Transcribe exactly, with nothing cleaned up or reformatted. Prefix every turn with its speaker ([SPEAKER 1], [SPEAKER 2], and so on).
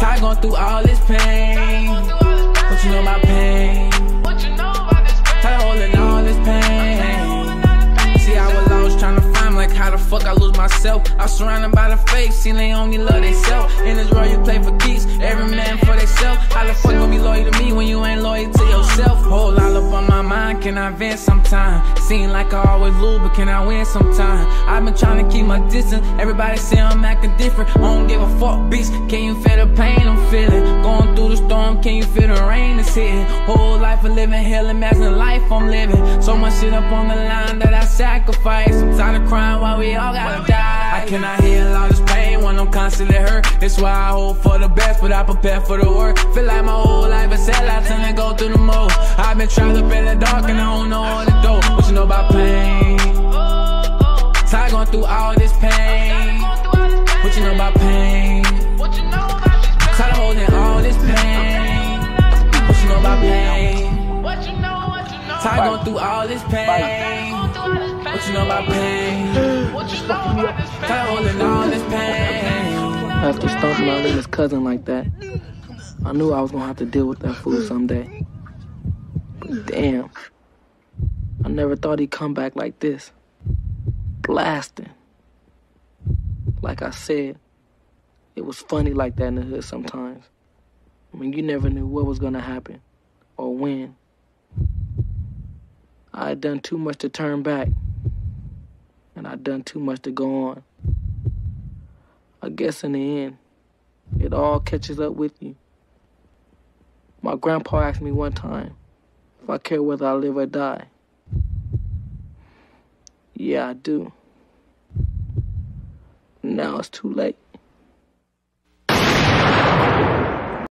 [SPEAKER 1] Tired going through all this pain. What you know about pain? Tired holding all this pain. See, I was always trying to find like how the fuck I lose myself. I was surrounded by the fake, see they only love they self. In this world you play for keeps, every man for theyself. How the fuck gon' be loyal to me when you ain't loyal to yourself? Whole lot up on my mind, can I vent sometime? Seem like I always lose, but can I win sometime? I've been trying to keep my distance, everybody say I'm acting different. I don't give a fuck, beast, can you feel the pain I'm feeling? Going through the storm, can you feel the rain that's hitting? Whole life of living hell, imagine the life I'm living. So much shit up on the line that I sacrifice. I'm tired of crying while we all gotta die. I cannot heal all this pain when I'm constantly hurt. That's why I hope for the best, but I prepare for the worst. Feel like my whole life is set out and I go through the most. I've been trapped up in the dark and I don't know what to do. What you know about pain? Tired going through all this pain. What you know about pain? Tired of holding all this pain. What you know about pain? Tired going through all this pain. What you know about pain? Tired holding all this pain.
[SPEAKER 2] After stomping out his cousin like that, I knew I was gonna have to deal with that fool someday. But damn, I never thought he'd come back like this. Blasting. Like I said, it was funny like that in the hood sometimes. I mean, you never knew what was gonna happen or when. I had done too much to turn back, and I'd done too much to go on. I guess in the end, it all catches up with you. My grandpa asked me one time if I care whether I live or die. Yeah, I do. Now it's too late.